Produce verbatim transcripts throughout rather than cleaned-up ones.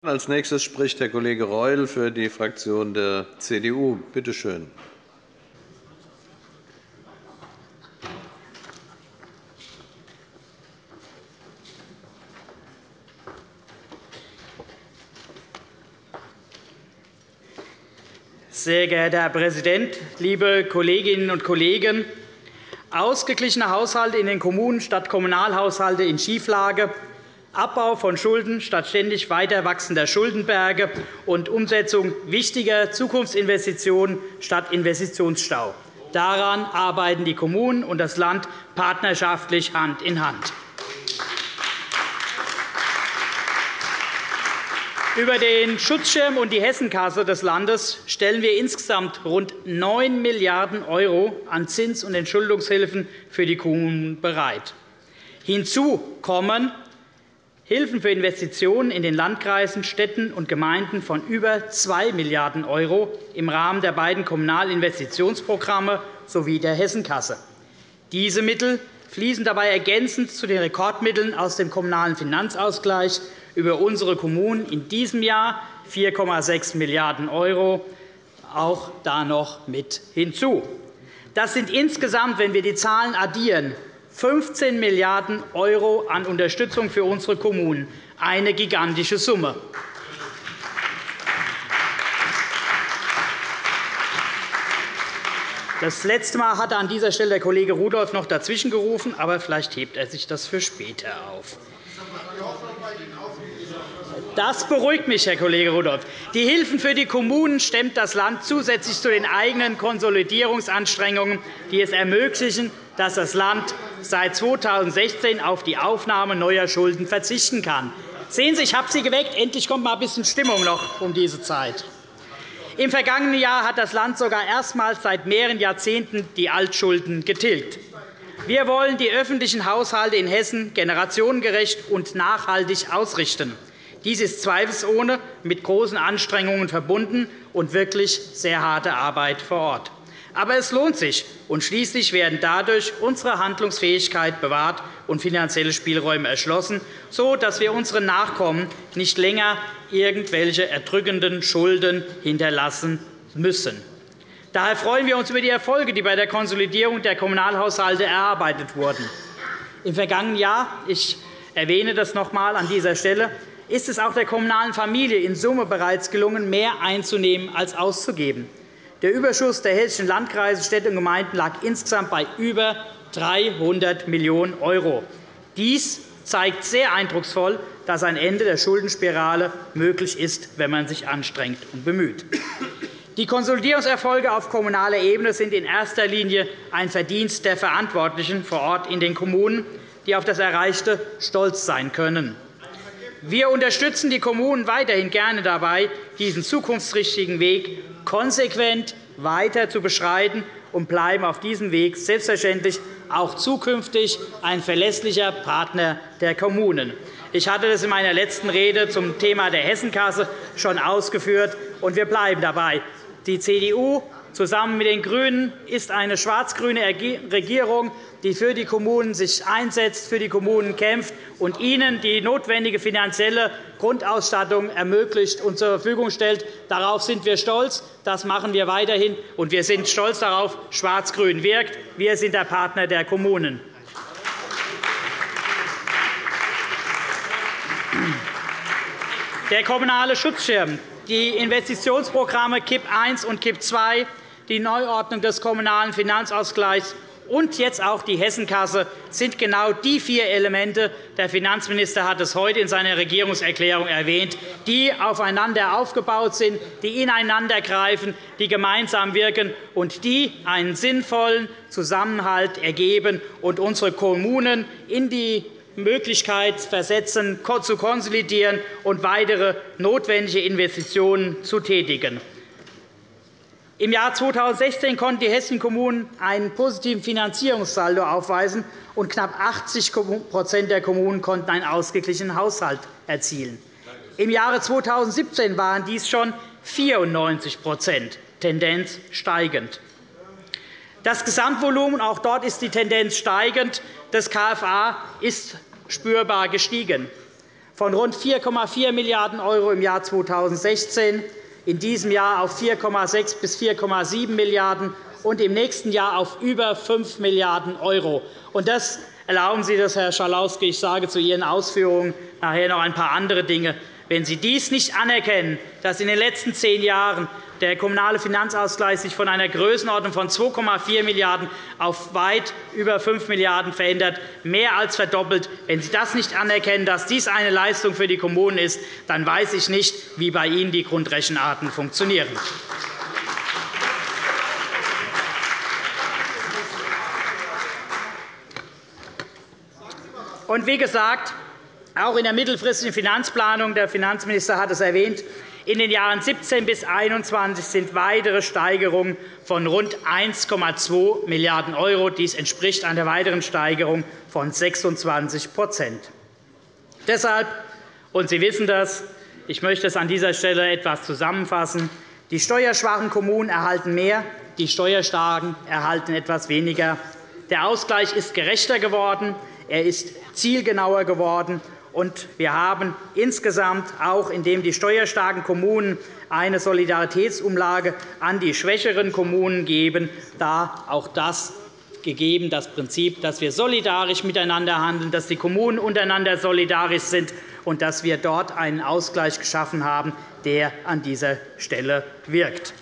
Als Nächstes spricht der Kollege Reul für die Fraktion der C D U. Bitte schön. Sehr geehrter Herr Präsident, liebe Kolleginnen und Kollegen! Ausgeglichene Haushalte in den Kommunen statt Kommunalhaushalte in Schieflage, Abbau von Schulden statt ständig weiter wachsender Schuldenberge und Umsetzung wichtiger Zukunftsinvestitionen statt Investitionsstau. Daran arbeiten die Kommunen und das Land partnerschaftlich Hand in Hand. Über den Schutzschirm und die Hessenkasse des Landes stellen wir insgesamt rund neun Milliarden € an Zins- und Entschuldungshilfen für die Kommunen bereit. Hinzu kommen Hilfen für Investitionen in den Landkreisen, Städten und Gemeinden von über zwei Milliarden € im Rahmen der beiden Kommunalinvestitionsprogramme sowie der Hessenkasse. Diese Mittel fließen dabei ergänzend zu den Rekordmitteln aus dem Kommunalen Finanzausgleich über unsere Kommunen in diesem Jahr vier Komma sechs Milliarden € auch da noch mit hinzu. Das sind insgesamt, wenn wir die Zahlen addieren, fünfzehn Milliarden € an Unterstützung für unsere Kommunen, eine gigantische Summe. Das letzte Mal hatte an dieser Stelle der Kollege Rudolph noch dazwischen gerufen, aber vielleicht hebt er sich das für später auf. Das beruhigt mich, Herr Kollege Rudolph. Die Hilfen für die Kommunen stemmt das Land zusätzlich zu den eigenen Konsolidierungsanstrengungen, die es ermöglichen, dass das Land seit zweitausendsechzehn auf die Aufnahme neuer Schulden verzichten kann. Sehen Sie, ich habe Sie geweckt. Endlich kommt mal ein bisschen Stimmung noch um diese Zeit. Im vergangenen Jahr hat das Land sogar erstmals seit mehreren Jahrzehnten die Altschulden getilgt. Wir wollen die öffentlichen Haushalte in Hessen generationengerecht und nachhaltig ausrichten. Dies ist zweifelsohne mit großen Anstrengungen verbunden und wirklich sehr harte Arbeit vor Ort. Aber es lohnt sich, und schließlich werden dadurch unsere Handlungsfähigkeit bewahrt und finanzielle Spielräume erschlossen, sodass wir unseren Nachkommen nicht länger irgendwelche erdrückenden Schulden hinterlassen müssen. Daher freuen wir uns über die Erfolge, die bei der Konsolidierung der Kommunalhaushalte erarbeitet wurden. Im vergangenen Jahr, ich erwähne das noch einmal an dieser Stelle, ist es auch der kommunalen Familie in Summe bereits gelungen, mehr einzunehmen als auszugeben. Der Überschuss der hessischen Landkreise, Städte und Gemeinden lag insgesamt bei über dreihundert Millionen €. Dies zeigt sehr eindrucksvoll, dass ein Ende der Schuldenspirale möglich ist, wenn man sich anstrengt und bemüht. Die Konsolidierungserfolge auf kommunaler Ebene sind in erster Linie ein Verdienst der Verantwortlichen vor Ort in den Kommunen, die auf das Erreichte stolz sein können. Wir unterstützen die Kommunen weiterhin gerne dabei, diesen zukunftsträchtigen Weg konsequent weiter zu beschreiten und bleiben auf diesem Weg selbstverständlich auch zukünftig ein verlässlicher Partner der Kommunen. Ich hatte das in meiner letzten Rede zum Thema der Hessenkasse schon ausgeführt, und wir bleiben dabei. Die C D U zusammen mit den GRÜNEN ist eine schwarz-grüne Regierung, die für die Kommunen sich einsetzt, für die Kommunen kämpft und ihnen die notwendige finanzielle Grundausstattung ermöglicht und zur Verfügung stellt. Darauf sind wir stolz. Das machen wir weiterhin. Und wir sind stolz darauf, Schwarz-Grün wirkt. Wir sind der Partner der Kommunen. Der kommunale Schutzschirm, die Investitionsprogramme K I P eins und K I P zwei, die Neuordnung des Kommunalen Finanzausgleichs und jetzt auch die Hessenkasse sind genau die vier Elemente – der Finanzminister hat es heute in seiner Regierungserklärung erwähnt – die aufeinander aufgebaut sind, die ineinandergreifen, die gemeinsam wirken und die einen sinnvollen Zusammenhalt ergeben und unsere Kommunen in die Möglichkeit versetzen, zu konsolidieren und weitere notwendige Investitionen zu tätigen. Im Jahr zweitausendsechzehn konnten die hessischen Kommunen einen positiven Finanzierungssaldo aufweisen, und knapp achtzig Prozent der Kommunen konnten einen ausgeglichenen Haushalt erzielen. Im Jahre zweitausendsiebzehn waren dies schon vierundneunzig Prozent, Tendenz steigend. Das Gesamtvolumen, auch dort ist die Tendenz steigend, des K F A ist spürbar gestiegen. von rund vier Komma vier Milliarden € im Jahr zweitausendsechzehn, in diesem Jahr auf vier Komma sechs bis vier Komma sieben Milliarden € und im nächsten Jahr auf über fünf Milliarden €. Und das erlauben Sie das, Herr Schalauske, ich sage zu Ihren Ausführungen nachher noch ein paar andere Dinge. Wenn Sie dies nicht anerkennen, dass in den letzten zehn Jahren der kommunale Finanzausgleich sich von einer Größenordnung von zwei Komma vier Milliarden € auf weit über fünf Milliarden € verändert, mehr als verdoppelt. Wenn Sie das nicht anerkennen, dass dies eine Leistung für die Kommunen ist, dann weiß ich nicht, wie bei Ihnen die Grundrechenarten funktionieren. Und wie gesagt, auch in der mittelfristigen Finanzplanung, der Finanzminister hat es erwähnt, in den Jahren siebzehn bis einundzwanzig sind weitere Steigerungen von rund eins Komma zwei Milliarden €. Dies entspricht einer weiteren Steigerung von sechsundzwanzig. Deshalb, und Sie wissen das, ich möchte es an dieser Stelle etwas zusammenfassen, die steuerschwachen Kommunen erhalten mehr, die steuerstarken erhalten etwas weniger. Der Ausgleich ist gerechter geworden, er ist zielgenauer geworden, und wir haben insgesamt auch, indem die steuerstarken Kommunen eine Solidaritätsumlage an die schwächeren Kommunen geben, da auch das gegeben, das Prinzip, dass wir solidarisch miteinander handeln, dass die Kommunen untereinander solidarisch sind und dass wir dort einen Ausgleich geschaffen haben, der an dieser Stelle wirkt.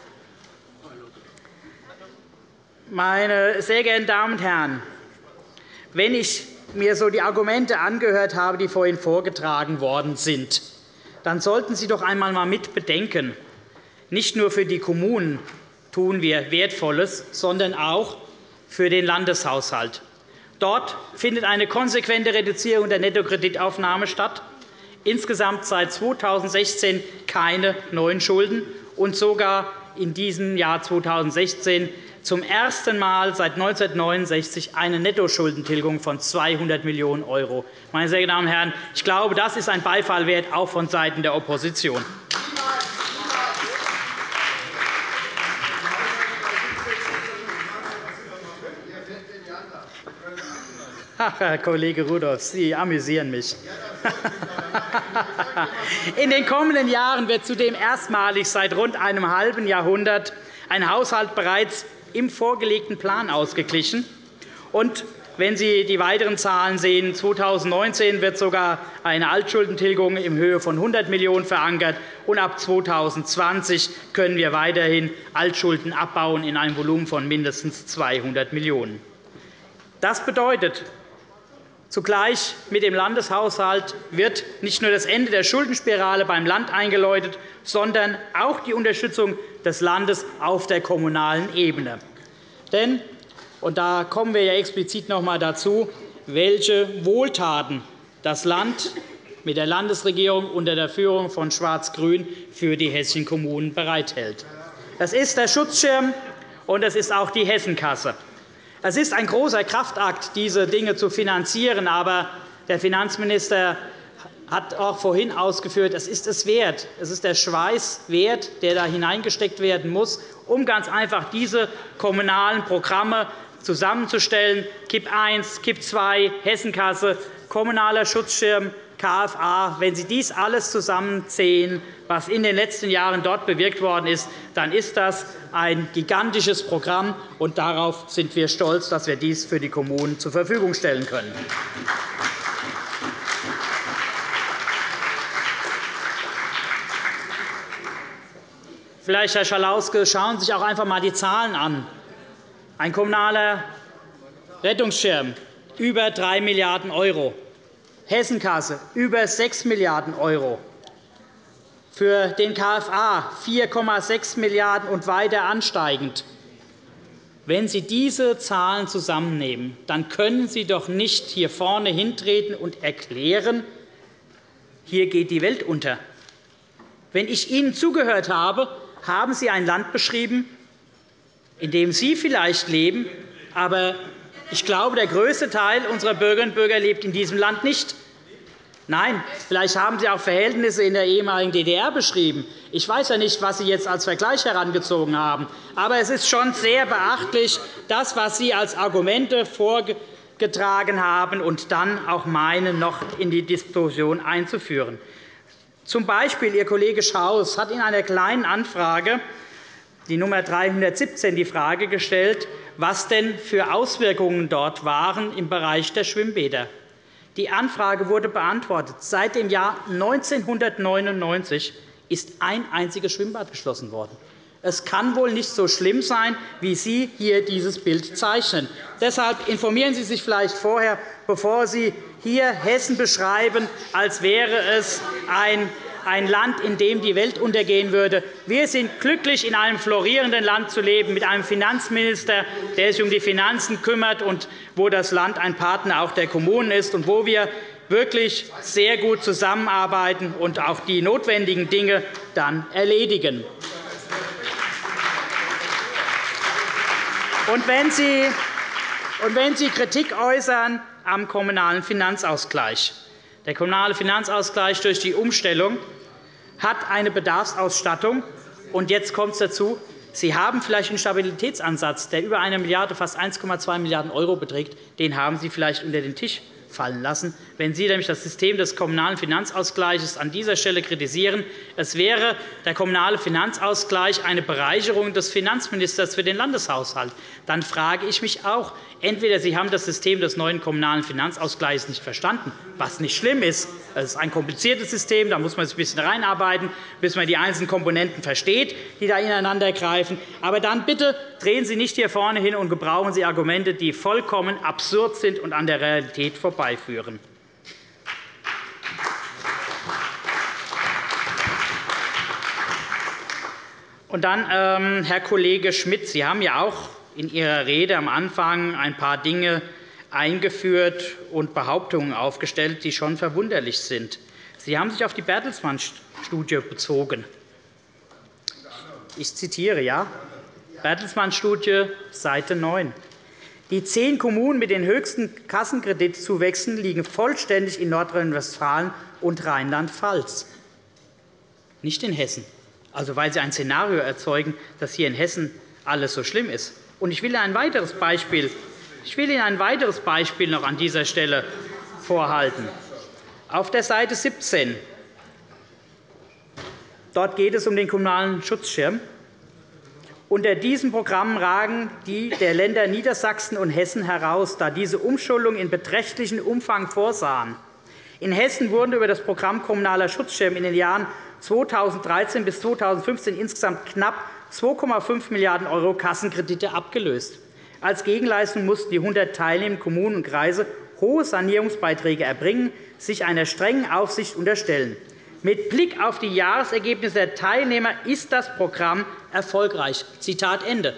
Meine sehr geehrten Damen und Herren, wenn ich mir so die Argumente angehört habe, die vorhin vorgetragen worden sind, dann sollten Sie doch einmal mit bedenken, nicht nur für die Kommunen tun wir Wertvolles, sondern auch für den Landeshaushalt. Dort findet eine konsequente Reduzierung der Nettokreditaufnahme statt, insgesamt seit zweitausendsechzehn keine neuen Schulden und sogar in diesem Jahr zweitausendsechzehn zum ersten Mal seit neunzehnhundertneunundsechzig eine Nettoschuldentilgung von zweihundert Millionen €. Meine sehr geehrten Damen und Herren, ich glaube, das ist ein Beifall wert, auch von Seiten der Opposition. Ach, Herr Kollege Rudolph, Sie amüsieren mich. In den kommenden Jahren wird zudem erstmalig seit rund einem halben Jahrhundert ein Haushalt bereits im vorgelegten Plan ausgeglichen. Und wenn Sie die weiteren Zahlen sehen, zweitausendneunzehn wird sogar eine Altschuldentilgung in Höhe von hundert Millionen € verankert, und ab zweitausendzwanzig können wir weiterhin Altschulden abbauen in einem Volumen von mindestens zweihundert Millionen €. Das bedeutet, zugleich mit dem Landeshaushalt wird nicht nur das Ende der Schuldenspirale beim Land eingeläutet, sondern auch die Unterstützung des Landes auf der kommunalen Ebene. Denn, und da kommen wir ja explizit noch einmal dazu, welche Wohltaten das Land mit der Landesregierung unter der Führung von Schwarz-Grün für die hessischen Kommunen bereithält. Das ist der Schutzschirm, und es ist auch die Hessenkasse. Es ist ein großer Kraftakt, diese Dinge zu finanzieren. Aber der Finanzminister hat auch vorhin ausgeführt, es ist es wert. Es ist der Schweiß wert, der da hineingesteckt werden muss, um ganz einfach diese kommunalen Programme zusammenzustellen. K I P eins, K I P zwei, Hessenkasse, kommunaler Schutzschirm, K F A. Wenn Sie dies alles zusammenzählen, was in den letzten Jahren dort bewirkt worden ist, dann ist das ein gigantisches Programm, und darauf sind wir stolz, dass wir dies für die Kommunen zur Verfügung stellen können. Vielleicht, Herr Schalauske, schauen Sie sich auch einfach einmal die Zahlen an. Ein kommunaler Rettungsschirm über drei Milliarden €, Hessenkasse über sechs Milliarden €, für den K F A vier Komma sechs Milliarden € und weiter ansteigend. Wenn Sie diese Zahlen zusammennehmen, dann können Sie doch nicht hier vorne hintreten und erklären, hier geht die Welt unter. Wenn ich Ihnen zugehört habe, haben Sie ein Land beschrieben, in dem Sie vielleicht leben, aber ich glaube, der größte Teil unserer Bürgerinnen und Bürger lebt in diesem Land nicht. Nein, vielleicht haben Sie auch Verhältnisse in der ehemaligen D D R beschrieben. Ich weiß ja nicht, was Sie jetzt als Vergleich herangezogen haben. Aber es ist schon sehr beachtlich, das, was Sie als Argumente vorgebracht getragen haben und dann auch meinen, noch in die Diskussion einzuführen. Zum Beispiel Ihr Kollege Schaus hat in einer Kleinen Anfrage, die Nummer dreihundertsiebzehn, die Frage gestellt, was denn für Auswirkungen dort waren im Bereich der Schwimmbäder. Die Anfrage wurde beantwortet. Seit dem Jahr neunzehnhundertneunundneunzig ist ein einziges Schwimmbad geschlossen worden. Es kann wohl nicht so schlimm sein, wie Sie hier dieses Bild zeichnen. Deshalb informieren Sie sich vielleicht vorher, bevor Sie hier Hessen beschreiben, als wäre es ein ein Land, in dem die Welt untergehen würde. Wir sind glücklich, in einem florierenden Land zu leben, mit einem Finanzminister, der sich um die Finanzen kümmert und wo das Land ein Partner auch der Kommunen ist und wo wir wirklich sehr gut zusammenarbeiten und auch die notwendigen Dinge dann erledigen. Und wenn Sie, und wenn Sie Kritik äußern am Kommunalen Finanzausgleich, der Kommunale Finanzausgleich durch die Umstellung hat eine Bedarfsausstattung. Und jetzt kommt es dazu. Sie haben vielleicht einen Stabilitätsansatz, der über eine Milliarde, fast eins Komma zwei Milliarden € beträgt. Den haben Sie vielleicht unter den Tisch fallen lassen, wenn Sie nämlich das System des Kommunalen Finanzausgleichs an dieser Stelle kritisieren. Es wäre der Kommunale Finanzausgleich eine Bereicherung des Finanzministers für den Landeshaushalt. Dann frage ich mich auch, entweder Sie haben das System des neuen Kommunalen Finanzausgleichs nicht verstanden, was nicht schlimm ist. Es ist ein kompliziertes System, da muss man sich ein bisschen reinarbeiten, bis man die einzelnen Komponenten versteht, die da ineinander greifen. Aber dann bitte drehen Sie nicht hier vorne hin und gebrauchen Sie Argumente, die vollkommen absurd sind und an der Realität vorbeiführen. Und dann, ähm, Herr Kollege Schmidt, Sie haben ja auch in Ihrer Rede am Anfang ein paar Dinge eingeführt und Behauptungen aufgestellt, die schon verwunderlich sind. Sie haben sich auf die Bertelsmann-Studie bezogen. Ich zitiere, ja, Bertelsmann-Studie, Seite neun. Die zehn Kommunen mit den höchsten Kassenkreditzuwächsen liegen vollständig in Nordrhein-Westfalen und Rheinland-Pfalz, nicht in Hessen. Also, weil Sie ein Szenario erzeugen, dass hier in Hessen alles so schlimm ist. Und ich will Ihnen ein weiteres Beispiel, ich will Ihnen ein weiteres Beispiel noch an dieser Stelle vorhalten. Auf der Seite siebzehn dort geht es um den kommunalen Schutzschirm. Unter diesem Programm ragen die der Länder Niedersachsen und Hessen heraus, da diese Umschuldung in beträchtlichem Umfang vorsahen. In Hessen wurden über das Programm Kommunaler Schutzschirm in den Jahren zweitausenddreizehn bis zweitausendfünfzehn insgesamt knapp zwei Komma fünf Milliarden € Kassenkredite abgelöst. Als Gegenleistung mussten die hundert teilnehmenden Kommunen und Kreise hohe Sanierungsbeiträge erbringen, sich einer strengen Aufsicht unterstellen. Mit Blick auf die Jahresergebnisse der Teilnehmer ist das Programm erfolgreich. Zitat Ende.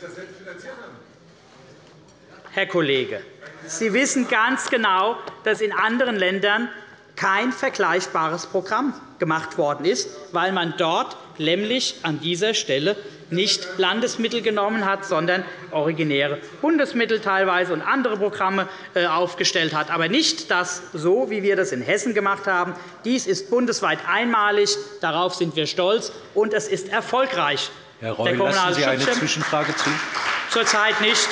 Herr Kollege, Sie wissen ganz genau, dass in anderen Ländern kein vergleichbares Programm gemacht worden ist, weil man dort nämlich an dieser Stelle nicht Landesmittel genommen hat, sondern originäre Bundesmittel teilweise und andere Programme aufgestellt hat, aber nicht das so, wie wir das in Hessen gemacht haben. Dies ist bundesweit einmalig. Darauf sind wir stolz, und es ist erfolgreich. Herr Reul, lassen Sie eine Zwischenfrage zu? Zurzeit nicht.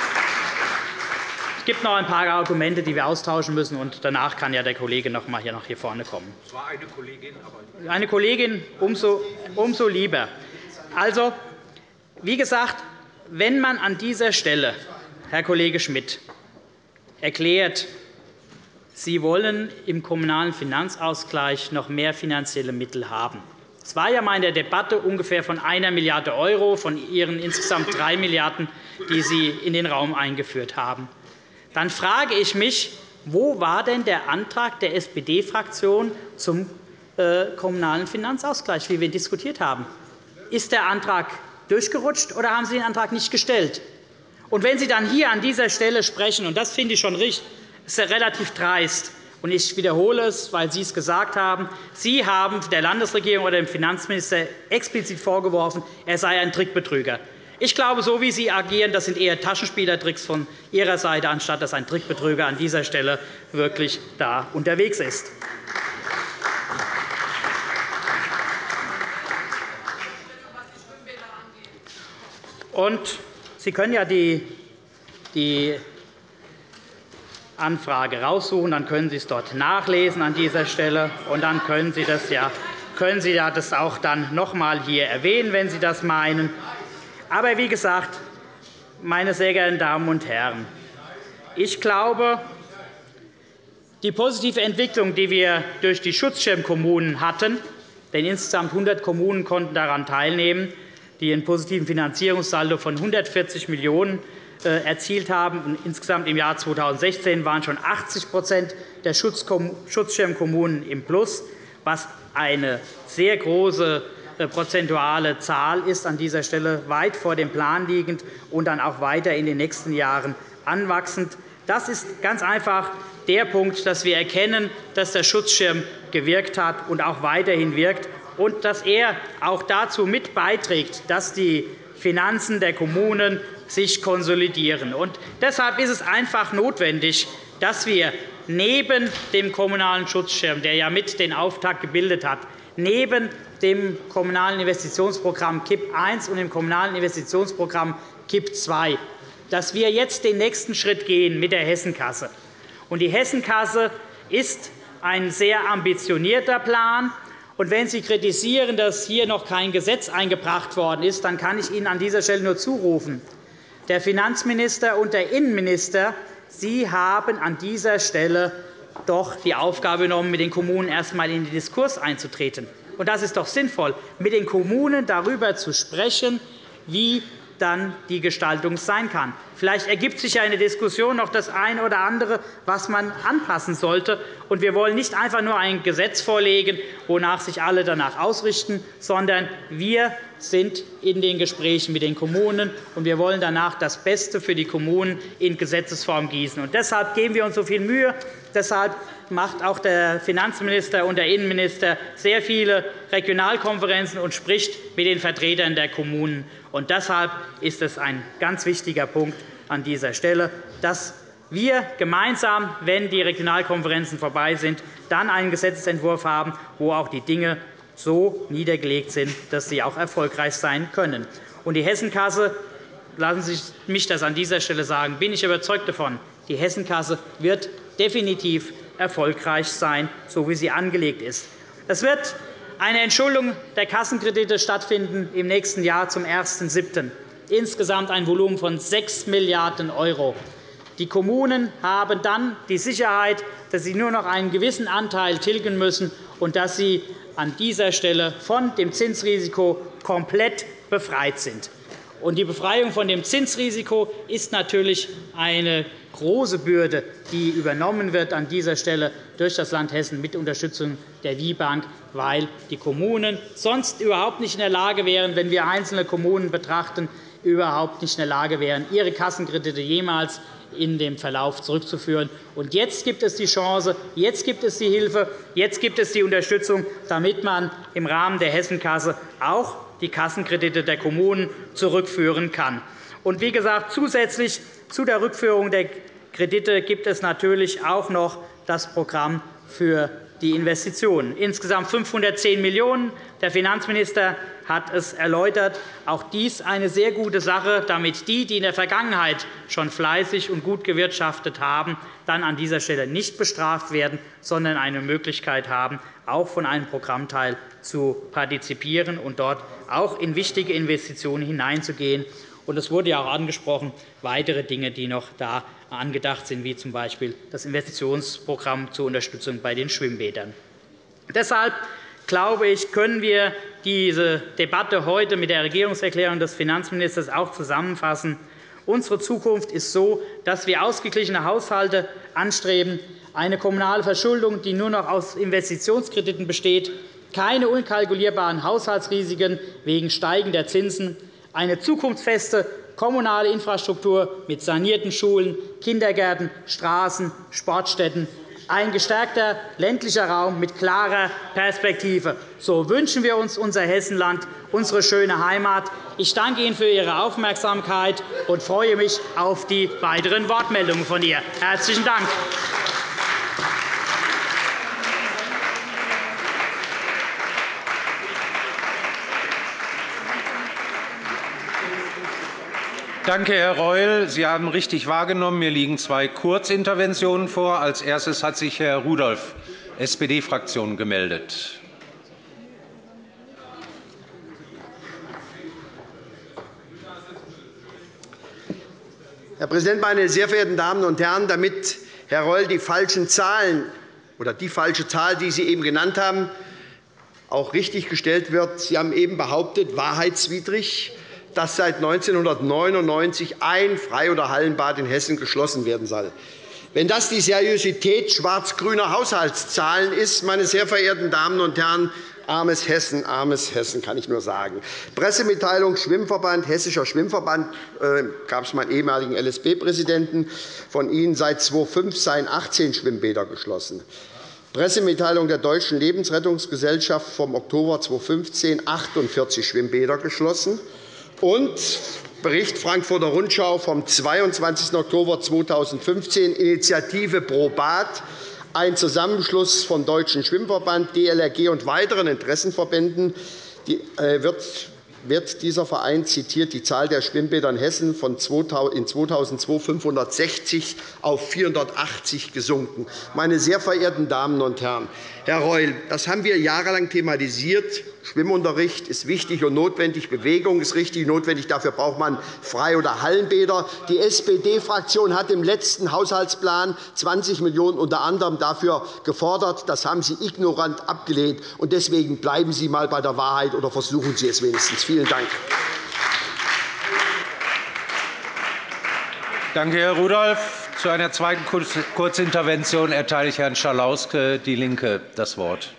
Es gibt noch ein paar Argumente, die wir austauschen müssen, und danach kann ja der Kollege noch einmal hier nach hier vorne kommen. Es war eine Kollegin, aber eine Kollegin, umso, umso lieber. Also, wie gesagt, wenn man an dieser Stelle, Herr Kollege Schmidt, erklärt, Sie wollen im Kommunalen Finanzausgleich noch mehr finanzielle Mittel haben. Es war ja einmal in der Debatte ungefähr von einer Milliarde € von Ihren insgesamt drei Milliarden €, die Sie in den Raum eingeführt haben. Dann frage ich mich, wo war denn der Antrag der S P D-Fraktion zum Kommunalen Finanzausgleich, wie wir ihn diskutiert haben? Ist der Antrag durchgerutscht, oder haben Sie den Antrag nicht gestellt? Und wenn Sie dann hier an dieser Stelle sprechen, und das finde ich schon richtig, ist ja relativ dreist, und ich wiederhole es, weil Sie es gesagt haben, Sie haben der Landesregierung oder dem Finanzminister explizit vorgeworfen, er sei ein Trickbetrüger. Ich glaube, so wie Sie agieren, das sind eher Taschenspielertricks von Ihrer Seite, anstatt dass ein Trickbetrüger an dieser Stelle wirklich da unterwegs ist. Und Sie können ja die, die Anfrage raussuchen. Dann können Sie es dort nachlesen an dieser Stelle. Und dann können Sie das ja, können Sie ja das auch dann noch einmal hier erwähnen, wenn Sie das meinen. Aber wie gesagt, meine sehr geehrten Damen und Herren, ich glaube, die positive Entwicklung, die wir durch die Schutzschirmkommunen hatten, denn insgesamt hundert Kommunen konnten daran teilnehmen, die einen positiven Finanzierungssaldo von hundertvierzig Millionen € erzielt haben. Und insgesamt im Jahr zweitausendsechzehn waren schon achtzig der Schutzschirmkommunen im Plus, was eine sehr große prozentuale Zahl ist, an dieser Stelle weit vor dem Plan liegend und dann auch weiter in den nächsten Jahren anwachsend. Das ist ganz einfach der Punkt, dass wir erkennen, dass der Schutzschirm gewirkt hat und auch weiterhin wirkt und dass er auch dazu mit beiträgt, dass die Finanzen der Kommunen sich konsolidieren. Und deshalb ist es einfach notwendig, dass wir neben dem Kommunalen Schutzschirm, der ja mit den Auftakt gebildet hat, neben dem Kommunalen Investitionsprogramm K I P eins und dem Kommunalen Investitionsprogramm K I P zwei, dass wir jetzt den nächsten Schritt gehen mit der Hessenkasse. Und die Hessenkasse ist ein sehr ambitionierter Plan. Und wenn Sie kritisieren, dass hier noch kein Gesetz eingebracht worden ist, dann kann ich Ihnen an dieser Stelle nur zurufen, der Finanzminister und der Innenminister, Sie haben an dieser Stelle doch die Aufgabe genommen, mit den Kommunen erst einmal in den Diskurs einzutreten. Und das ist doch sinnvoll, mit den Kommunen darüber zu sprechen, wie dann die Gestaltung sein kann. Vielleicht ergibt sich ja in der Diskussion noch das eine oder andere, was man anpassen sollte. Und wir wollen nicht einfach nur ein Gesetz vorlegen, wonach sich alle danach ausrichten, sondern wir sind in den Gesprächen mit den Kommunen, und wir wollen danach das Beste für die Kommunen in Gesetzesform gießen. Und deshalb geben wir uns so viel Mühe. Deshalb macht auch der Finanzminister und der Innenminister sehr viele Regionalkonferenzen und spricht mit den Vertretern der Kommunen. Und deshalb ist es ein ganz wichtiger Punkt an dieser Stelle, dass wir gemeinsam, wenn die Regionalkonferenzen vorbei sind, dann einen Gesetzentwurf haben, wo auch die Dinge so niedergelegt sind, dass sie auch erfolgreich sein können. Und die Hessenkasse, lassen Sie mich das an dieser Stelle sagen, bin ich überzeugt davon, die Hessenkasse wird definitiv erfolgreich sein, so wie sie angelegt ist. Es wird eine Entschuldung der Kassenkredite stattfinden im nächsten Jahr zum ersten siebten Insgesamt ein Volumen von sechs Milliarden €. Die Kommunen haben dann die Sicherheit, dass sie nur noch einen gewissen Anteil tilgen müssen und dass sie an dieser Stelle von dem Zinsrisiko komplett befreit sind. Und die Befreiung von dem Zinsrisiko ist natürlich eine große Bürde, die übernommen wird an dieser Stelle durch das Land Hessen mit Unterstützung der W I Bank, weil die Kommunen sonst überhaupt nicht in der Lage wären, wenn wir einzelne Kommunen betrachten, überhaupt nicht in der Lage wären, ihre Kassenkredite jemals in dem Verlauf zurückzuführen. Und jetzt gibt es die Chance, jetzt gibt es die Hilfe, jetzt gibt es die Unterstützung, damit man im Rahmen der Hessenkasse auch die Kassenkredite der Kommunen zurückführen kann. Und wie gesagt, zusätzlich zu der Rückführung der Kredite gibt es natürlich auch noch das Programm für die Investitionen. Insgesamt fünfhundertzehn Millionen €. Der Finanzminister hat es erläutert. Auch dies eine sehr gute Sache, damit die, die in der Vergangenheit schon fleißig und gut gewirtschaftet haben, dann an dieser Stelle nicht bestraft werden, sondern eine Möglichkeit haben, auch von einem Programmteil zu partizipieren und dort auch in wichtige Investitionen hineinzugehen. Und es wurde ja auch angesprochen, weitere Dinge, die noch da angedacht sind, wie z. B. das Investitionsprogramm zur Unterstützung bei den Schwimmbädern. Deshalb glaube ich, können wir diese Debatte heute mit der Regierungserklärung des Finanzministers auch zusammenfassen. Unsere Zukunft ist so, dass wir ausgeglichene Haushalte anstreben, eine kommunale Verschuldung, die nur noch aus Investitionskrediten besteht, keine unkalkulierbaren Haushaltsrisiken wegen steigender Zinsen, eine zukunftsfeste kommunale Infrastruktur mit sanierten Schulen, Kindergärten, Straßen, Sportstätten, ein gestärkter ländlicher Raum mit klarer Perspektive. So wünschen wir uns unser Hessenland, unsere schöne Heimat. Ich danke Ihnen für Ihre Aufmerksamkeit und freue mich auf die weiteren Wortmeldungen von Ihnen. Herzlichen Dank. Danke, Herr Reul. Sie haben richtig wahrgenommen. Mir liegen zwei Kurzinterventionen vor. Als erstes hat sich Herr Rudolph, S P D-Fraktion, gemeldet. Herr Präsident, meine sehr verehrten Damen und Herren! Damit Herr Reul die falschen Zahlen oder die falsche Zahl, die Sie eben genannt haben, auch richtig gestellt wird. Sie haben eben behauptet, wahrheitswidrig, dass seit neunzehnhundertneunundneunzig ein Frei- oder Hallenbad in Hessen geschlossen werden soll. Wenn das die Seriosität schwarz-grüner Haushaltszahlen ist, meine sehr verehrten Damen und Herren, armes Hessen, armes Hessen, kann ich nur sagen. Pressemitteilung Schwimmverband, Hessischer Schwimmverband, äh, gab es meinen ehemaligen L S B-Präsidenten von Ihnen, seit zweitausendfünf seien achtzehn Schwimmbäder geschlossen. Pressemitteilung der Deutschen Lebensrettungsgesellschaft vom Oktober zweitausendfünfzehn, achtundvierzig Schwimmbäder geschlossen. Und Bericht Frankfurter Rundschau vom zweiundzwanzigsten Oktober zweitausendfünfzehn, Initiative Pro Bad, ein Zusammenschluss vom Deutschen Schwimmverband, D L R G und weiteren Interessenverbänden. Die, äh, wird, wird dieser Verein zitiert, die Zahl der Schwimmbäder in Hessen von in zweitausendzwei fünfhundertsechzig auf vierhundertachtzig gesunken. Meine sehr verehrten Damen und Herren, Herr Reul, das haben wir jahrelang thematisiert. Schwimmunterricht ist wichtig und notwendig, Bewegung ist richtig und notwendig. Dafür braucht man Frei- oder Hallenbäder. Die S P D-Fraktion hat im letzten Haushaltsplan zwanzig Millionen € unter anderem dafür gefordert. Das haben Sie ignorant abgelehnt. Deswegen bleiben Sie einmal bei der Wahrheit oder versuchen Sie es wenigstens. Vielen Dank. Danke, Herr Rudolph. Zu einer zweiten Kurzintervention erteile ich Herrn Schalauske, DIE LINKE, das Wort.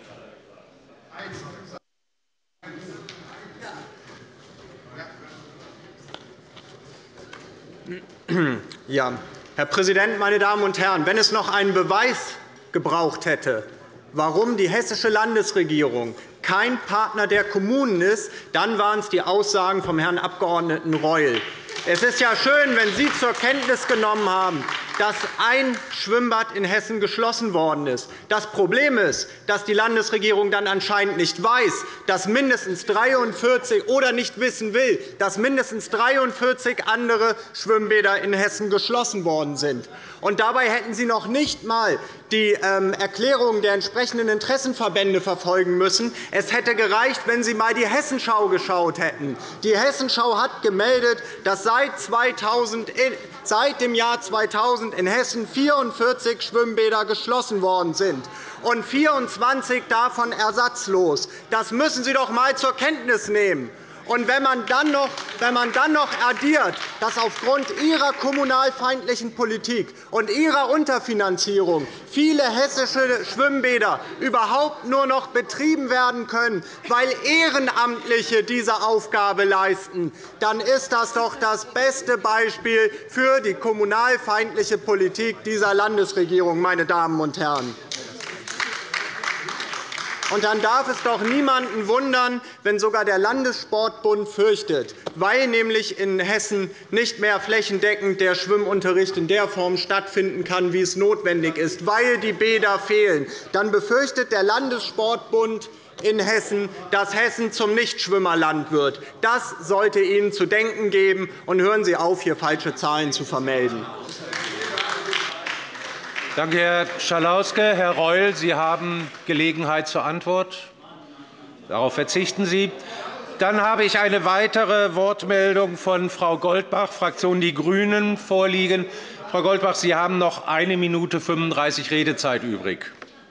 Ja, Herr Präsident, meine Damen und Herren! Wenn es noch einen Beweis gebraucht hätte, warum die hessische Landesregierung kein Partner der Kommunen ist, dann waren es die Aussagen vom Herrn Abg. Reul. Es ist ja schön, wenn Sie zur Kenntnis genommen haben, dass ein Schwimmbad in Hessen geschlossen worden ist. Das Problem ist, dass die Landesregierung dann anscheinend nicht weiß, dass mindestens dreiundvierzig oder nicht wissen will, dass mindestens dreiundvierzig andere Schwimmbäder in Hessen geschlossen worden sind. Und dabei hätten Sie noch nicht einmal die Erklärungen der entsprechenden Interessenverbände verfolgen müssen. Es hätte gereicht, wenn Sie einmal die Hessenschau geschaut hätten. Die Hessenschau hat gemeldet, dass seit dem Jahr zweitausend in Hessen vierundvierzig Schwimmbäder geschlossen worden sind und vierundzwanzig davon ersatzlos. Das müssen Sie doch einmal zur Kenntnis nehmen. Und wenn man dann noch, wenn man dann noch addiert, dass aufgrund Ihrer kommunalfeindlichen Politik und Ihrer Unterfinanzierung viele hessische Schwimmbäder überhaupt nur noch betrieben werden können, weil Ehrenamtliche diese Aufgabe leisten, dann ist das doch das beste Beispiel für die kommunalfeindliche Politik dieser Landesregierung, meine Damen und Herren. Und dann darf es doch niemanden wundern, wenn sogar der Landessportbund fürchtet, weil nämlich in Hessen nicht mehr flächendeckend der Schwimmunterricht in der Form stattfinden kann, wie es notwendig ist, weil die Bäder fehlen. Dann befürchtet der Landessportbund in Hessen, dass Hessen zum Nichtschwimmerland wird. Das sollte Ihnen zu denken geben. Und hören Sie auf, hier falsche Zahlen zu vermelden. Danke, Herr Schalauske. Herr Reul, Sie haben Gelegenheit zur Antwort. Darauf verzichten Sie. Dann habe ich eine weitere Wortmeldung von Frau Goldbach, Fraktion Die Grünen, vorliegen. Frau Goldbach, Sie haben noch eine Minute fünfunddreißig Redezeit übrig.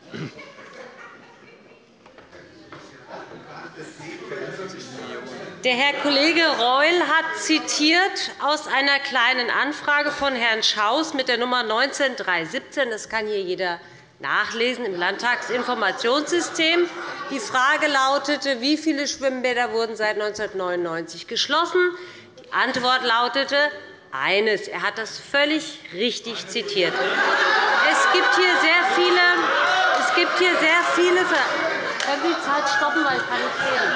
Der Herr Kollege Reul hat zitiert aus einer Kleinen Anfrage von Herrn Schaus mit der Nummer neunzehn dreihundertsiebzehn. Das kann hier jeder nachlesen im Landtagsinformationssystem. Die Frage lautete, wie viele Schwimmbäder wurden seit neunzehnhundertneunundneunzig geschlossen? Die Antwort lautete eines. Er hat das völlig richtig zitiert. Es gibt hier sehr viele. Es gibt hier sehr viele. Können Sie die Zeit stoppen, weil ich kann nicht reden.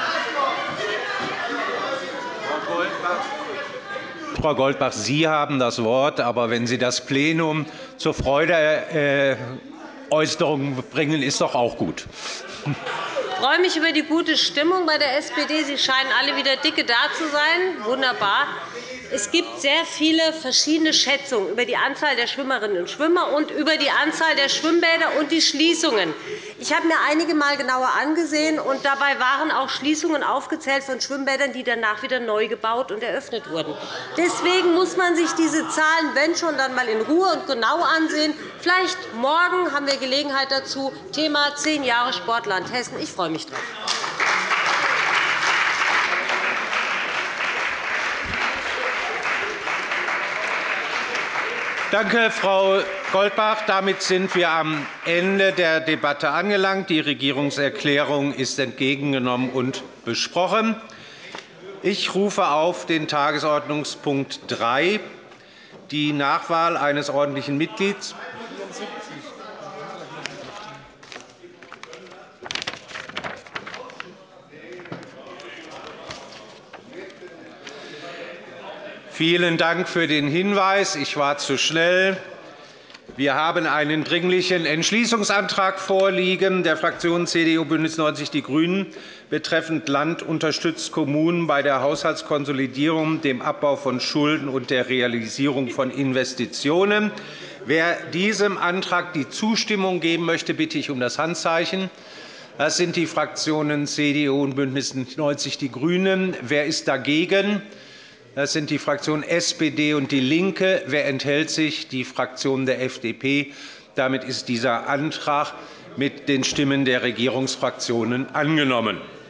Frau Goldbach, Sie haben das Wort. Aber wenn Sie das Plenum zur Freudeäußerung bringen, ist doch auch gut. Ich freue mich über die gute Stimmung bei der S P D. Sie scheinen alle wieder dicke da zu sein. Wunderbar. Es gibt sehr viele verschiedene Schätzungen über die Anzahl der Schwimmerinnen und Schwimmer und über die Anzahl der Schwimmbäder und die Schließungen. Ich habe mir einige Mal genauer angesehen, und dabei waren auch Schließungen aufgezählt von Schwimmbädern, die danach wieder neu gebaut und eröffnet wurden. Deswegen muss man sich diese Zahlen, wenn schon, dann einmal in Ruhe und genau ansehen. Vielleicht morgen haben wir Gelegenheit dazu. Thema zehn Jahre Sportland Hessen. Ich freue mich darauf. Danke, Frau Goldbach. Damit sind wir am Ende der Debatte angelangt. Die Regierungserklärung ist entgegengenommen und besprochen. Ich rufe auf den Tagesordnungspunkt drei, die Nachwahl eines ordentlichen Mitglieds. Vielen Dank für den Hinweis. Ich war zu schnell. Wir haben einen Dringlichen Entschließungsantrag vorliegen der Fraktionen C D U, BÜNDNIS neunzig die GRÜNEN betreffend Land unterstützt Kommunen bei der Haushaltskonsolidierung, dem Abbau von Schulden und der Realisierung von Investitionen. Wer diesem Antrag die Zustimmung geben möchte, bitte ich um das Handzeichen. Das sind die Fraktionen C D U und BÜNDNIS neunzig die GRÜNEN. Wer ist dagegen? Das sind die Fraktionen S P D und DIE LINKE. Wer enthält sich? Die Fraktion der F D P. Damit ist dieser Antrag mit den Stimmen der Regierungsfraktionen angenommen.